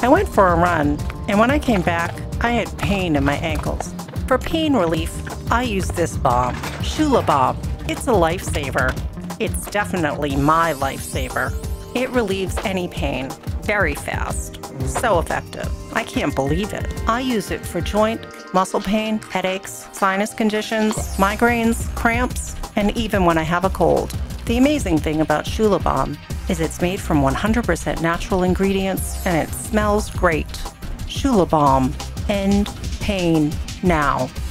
I went for a run, and when I came back, I had pain in my ankles. For pain relief, I use this balm, SHOOLA balm. It's a lifesaver. It's definitely my lifesaver. It relieves any pain very fast. So effective. I can't believe it. I use it for joint, muscle pain, headaches, sinus conditions, migraines, cramps, and even when I have a cold. The amazing thing about SHOOLA balm is it's made from 100% natural ingredients and it smells great. SHOOLA balm. End pain now.